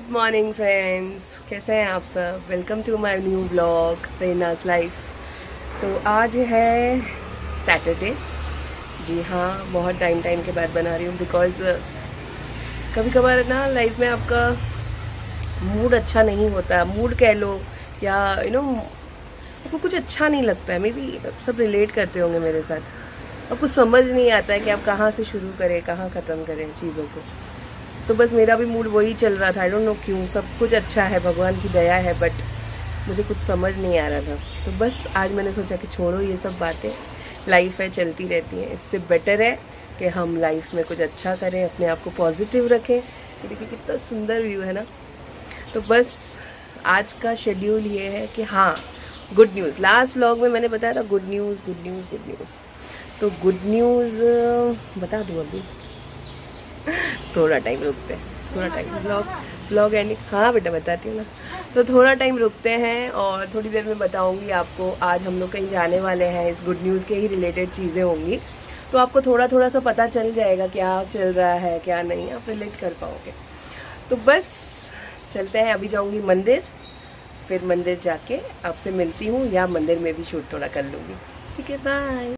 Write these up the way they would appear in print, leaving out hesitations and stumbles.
Morning friends, कैसे हैं आप सब। Welcome to my new blog Prerna's life. तो आज है सैटरडे। जी हाँ, बहुत टाइम के बाद बना रही हूँ बिकॉज़ कभी कभार ना लाइफ में आपका मूड अच्छा नहीं होता, मूड कह लो या आपको कुछ अच्छा नहीं लगता है। मे बी सब रिलेट करते होंगे मेरे साथ। अब कुछ समझ नहीं आता है कि आप कहाँ से शुरू करें, कहाँ ख़त्म करें चीज़ों को। तो बस मेरा भी मूड वही चल रहा था। आई डोंट नो क्यों, सब कुछ अच्छा है, भगवान की दया है, बट मुझे कुछ समझ नहीं आ रहा था। तो बस आज मैंने सोचा कि छोड़ो ये सब बातें, लाइफ है, चलती रहती है। इससे बेटर है कि हम लाइफ में कुछ अच्छा करें, अपने आप को पॉजिटिव रखें। तो देखिए कितना सुंदर व्यू है ना। तो बस आज का शेड्यूल ये है कि हाँ, गुड न्यूज़। लास्ट व्लॉग में मैंने बताया था good news good news good news. तो गुड न्यूज़ बता दूँ अभी, थोड़ा टाइम रुकते हैं, थोड़ा टाइम ब्लॉग एंडिंग। हाँ बेटा बताती हूँ ना। तो थोड़ा टाइम रुकते हैं और थोड़ी देर में बताऊंगी आपको। आज हम लोग कहीं जाने वाले हैं, इस गुड न्यूज़ के ही रिलेटेड चीज़ें होंगी, तो आपको थोड़ा सा पता चल जाएगा क्या चल रहा है क्या नहीं, आप रिलेट कर पाओगे। तो बस चलते हैं। अभी जाऊंगी मंदिर, फिर मंदिर जाके आपसे मिलती हूँ, या मंदिर में भी शूट थोड़ा कर लूँगी। ठीक है, बाय।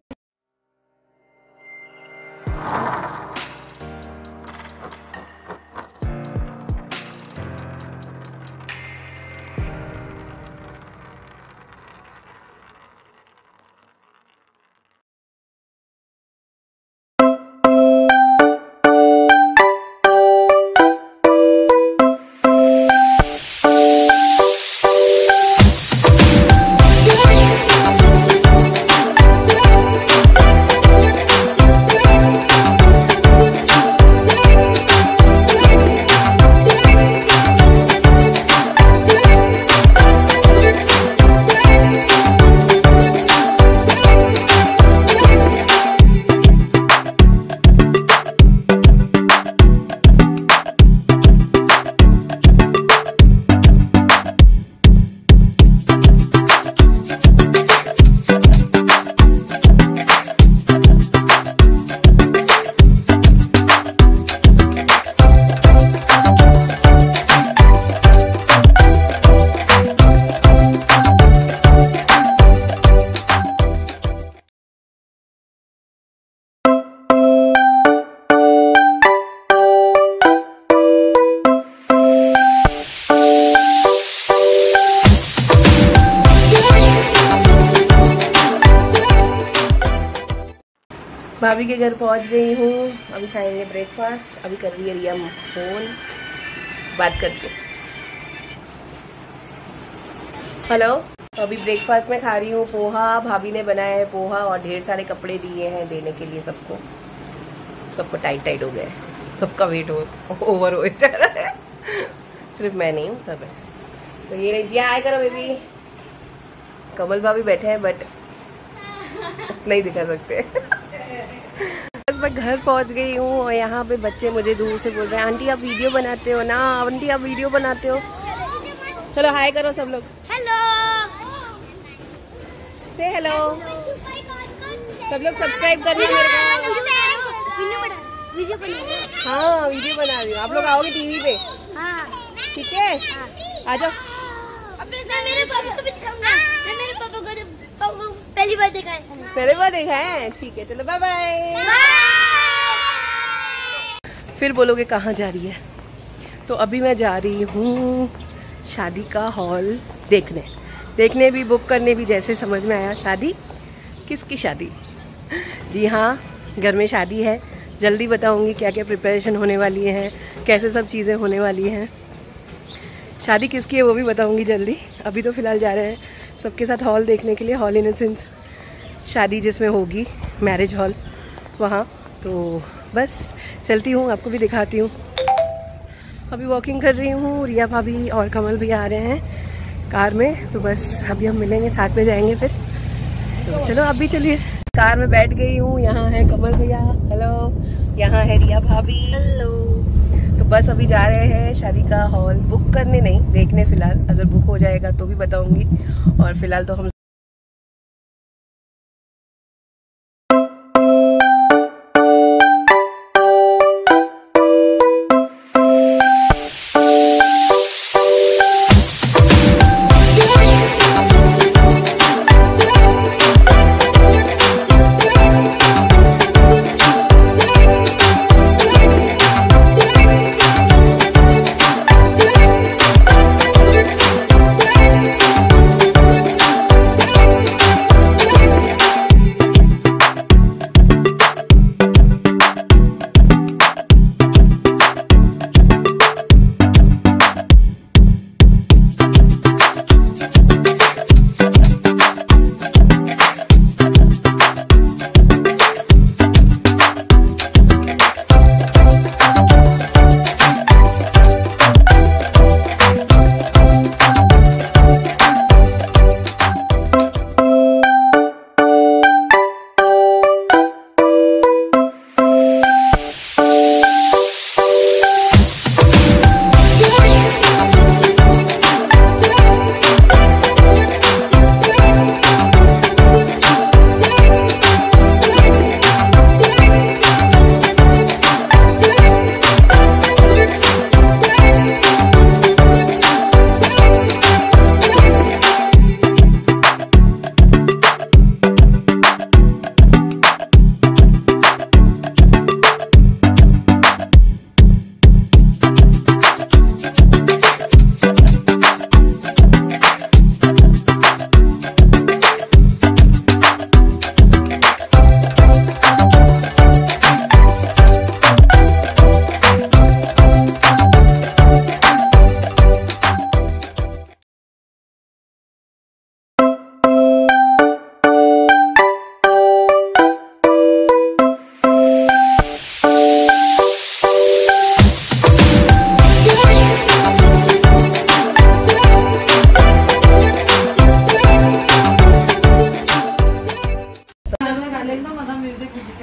भाभी के घर पहुंच गई हूँ। अभी खाएंगे ब्रेकफास्ट। अभी कर रही है रिया फोन, बात करके। हेलो। अभी ब्रेकफास्ट में खा रही हूँ पोहा। भाभी ने बनाया है पोहा और ढेर सारे कपड़े दिए हैं देने के लिए सबको टाइट हो गए। सबका वेट ओवर हो जा रहा है। सिर्फ मैं नहीं हूँ, सब है। तो ये रही जिया, आए करो बेबी। कमल भाभी बैठे हैं बट नहीं दिखा सकते। बस मैं घर पहुंच गई हूँ और यहाँ पे बच्चे मुझे दूर से बोल रहे हैं, आंटी आप वीडियो बनाते हो ना, आंटी आप वीडियो बनाते हो। चलो हाय करो सब लोग। हेलो, से हेलो। सब लोग सब्सक्राइब करना मेरे को। वीडियो बना। हाँ वीडियो बना रही हूँ। आप लोग आओगे टीवी पे? हाँ ठीक है, आ जाओ। मैं मेरे पापा को भी दिखाऊंगा। मैं मेरे पापा को पहली बार देखा है। पहले बार देखा है? ठीक है, चलो बाय बाय। फिर बोलोगे कहाँ जा रही है। तो अभी मैं जा रही हूँ शादी का हॉल देखने भी, बुक करने भी, जैसे समझ में आया। शादी किसकी शादी? जी हाँ, घर में शादी है। जल्दी बताऊंगी क्या क्या प्रिपरेशन होने वाली है, कैसे सब चीज़ें होने वाली हैं। शादी किसकी है वो भी बताऊंगी जल्दी। अभी तो फिलहाल जा रहे हैं सबके साथ हॉल देखने के लिए। हॉल इन सेंस शादी जिसमें होगी, मैरिज हॉल, वहाँ। तो बस चलती हूँ, आपको भी दिखाती हूँ। अभी वॉकिंग कर रही हूँ। रिया भाभी और कमल भी आ रहे हैं कार में। तो बस अभी हम मिलेंगे, साथ में जाएंगे फिर। तो चलो अभी चलिए। कार में बैठ गई हूँ। यहाँ है कमल भैया, हेलो। यहाँ है रिया भाभी, हेलो। तो बस अभी जा रहे हैं शादी का हॉल बुक करने, नहीं देखने। फिलहाल अगर बुक हो जाएगा तो भी बताऊंगी, और फिलहाल तो हम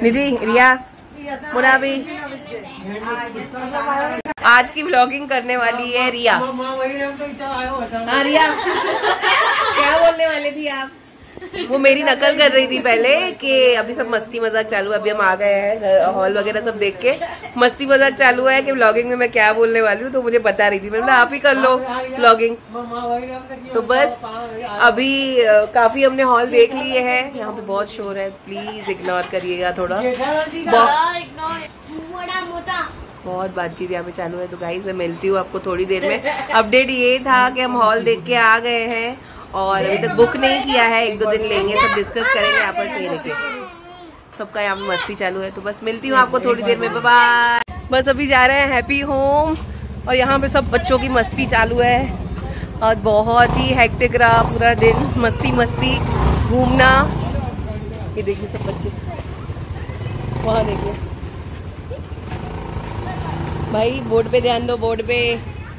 निधि, रिया, मुना भी। आज की व्लॉगिंग करने वाली है रिया। हाँ रिया, क्या बोलने वाले थी आप? वो मेरी नकल कर रही थी पहले कि अभी सब मस्ती मजाक चालू है। अभी हम आ गए हैं हॉल वगैरह सब देख के, मस्ती मजाक चालू है कि व्लॉगिंग में मैं क्या बोलने वाली हूँ। तो मुझे बता रही थी, मतलब आप ही कर लो व्लॉगिंग। तो बस अभी काफी हमने हॉल देख लिए हैं। यहाँ पे बहुत शोर है, प्लीज इग्नोर करिएगा थोड़ा। बहुत बातचीत यहाँ पे चालू है। तो गाइस मैं मिलती हूँ आपको थोड़ी देर में। अपडेट ये था कि हम हॉल देख के आ गए हैं और अभी तक बुक नहीं किया है, 1-2 दिन लेंगे, सब डिस्कस करेंगे आपस में। देखिए सबका यहाँ पे मस्ती चालू है। तो बस मिलती हूँ आपको थोड़ी देर में, बाय बाय। बस अभी जा रहे हैं हैप्पी होम और यहाँ पे सब बच्चों की मस्ती चालू है और बहुत ही हेक्टिक रहा पूरा दिन। मस्ती मस्ती घूमना। ये देखिए सब बच्चे वहाँ देखिए भाई, बोर्ड पे ध्यान दो, बोर्ड पे।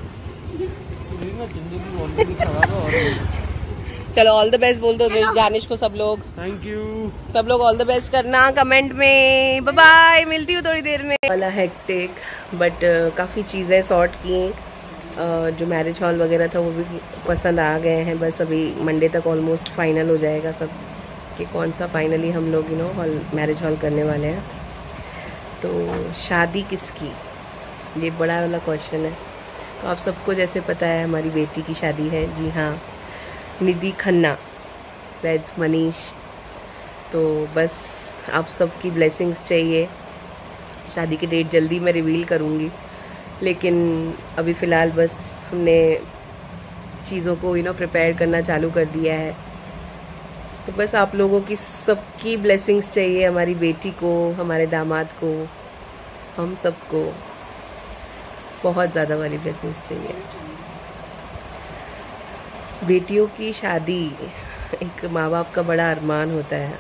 चलो ऑल द बेस्ट बोल दो जानिश को सब लोग। Thank you. सब लोग ऑल द बेस्ट करना कमेंट में। बाय बाय, मिलती हूँ थोड़ी देर में। वाला हेक्टिक बट काफ़ी चीज़ें सॉर्ट की। जो मैरिज हॉल वगैरह था वो भी पसंद आ गए हैं। बस अभी मंडे तक ऑलमोस्ट फाइनल हो जाएगा सब कि कौन सा फाइनली हम लोग हॉल मैरिज हॉल करने वाले हैं। तो शादी किसकी, ये बड़ा वाला क्वेश्चन है। तो आप सबको जैसे पता है हमारी बेटी की शादी है। जी हाँ, निधि खन्ना वेड्स मनीष। तो बस आप सबकी ब्लेसिंग्स चाहिए। शादी की डेट जल्दी मैं रिवील करूँगी, लेकिन अभी फ़िलहाल बस हमने चीज़ों को प्रिपेयर करना चालू कर दिया है। तो बस आप लोगों की सबकी ब्लेसिंग्स चाहिए हमारी बेटी को, हमारे दामाद को, हम सबको बहुत ज़्यादा वाली ब्लेसिंग्स चाहिए। बेटियों की शादी एक माँ बाप का बड़ा अरमान होता है।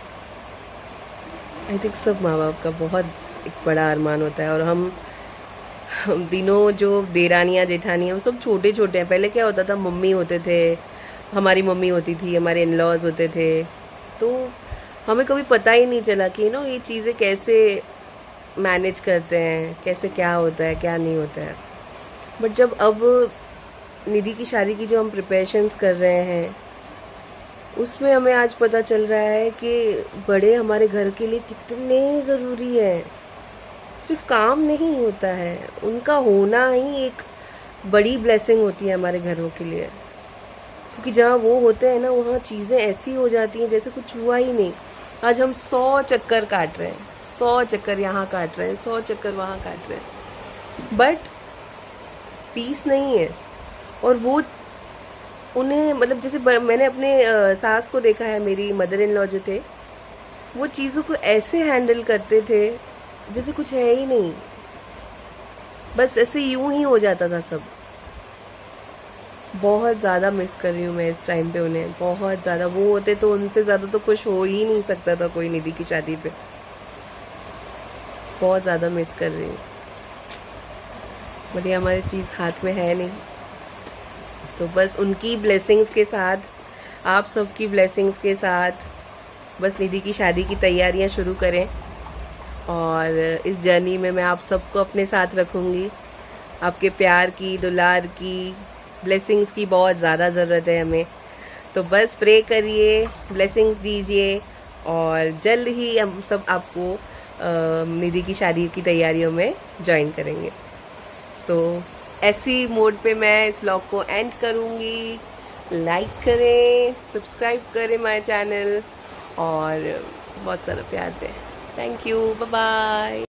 आई थिंक सब माँ बाप का बहुत एक बड़ा अरमान होता है। और हम तीनों जो देरानियाँ जेठानियाँ वो सब छोटे छोटे हैं। पहले क्या होता था, मम्मी होते थे, हमारी मम्मी होती थी, हमारे इन-लॉज होते थे। तो हमें कभी पता ही नहीं चला कि ये चीज़ें कैसे मैनेज करते हैं, कैसे क्या होता है क्या नहीं होता है। बट जब अब निधि की शादी की जो हम प्रिपरेशंस कर रहे हैं उसमें हमें आज पता चल रहा है कि बड़े हमारे घर के लिए कितने ज़रूरी है। सिर्फ काम नहीं होता है, उनका होना ही एक बड़ी ब्लेसिंग होती है हमारे घरों के लिए। क्योंकि जहाँ वो होते हैं ना, वहाँ चीज़ें ऐसी हो जाती हैं जैसे कुछ हुआ ही नहीं। आज हम 100 चक्कर काट रहे हैं, 100 चक्कर यहाँ काट रहे हैं, 100 चक्कर वहाँ काट रहे हैं, बट पीस नहीं है। और वो उन्हें मतलब जैसे मैंने अपने सास को देखा है, मेरी मदर इन लॉ जो थे, वो चीज़ों को ऐसे हैंडल करते थे जैसे कुछ है ही नहीं, बस ऐसे यूं ही हो जाता था सब। बहुत ज़्यादा मिस कर रही हूँ मैं इस टाइम पे उन्हें, बहुत ज़्यादा। वो होते तो उनसे ज़्यादा तो खुश हो ही नहीं सकता था कोई निधि की शादी पे। बहुत ज़्यादा मिस कर रही हूँ, बट ये हमारी चीज़ हाथ में है नहीं। तो बस उनकी ब्लेसिंग्स के साथ, आप सबकी ब्लेसिंग्स के साथ बस निधि की शादी की तैयारियां शुरू करें। और इस जर्नी में मैं आप सबको अपने साथ रखूँगी। आपके प्यार की, दुलार की, ब्लेसिंग्स की बहुत ज़्यादा ज़रूरत है हमें। तो बस प्रे करिए, ब्लेसिंग्स दीजिए और जल्द ही हम सब आपको निधि की शादी की तैयारियों में ज्वाइन करेंगे। सो ऐसी मोड पे मैं इस व्लॉग को एंड करूँगी। लाइक करें, सब्सक्राइब करें माय चैनल और बहुत सारा प्यार दें। Thank you, bye bye.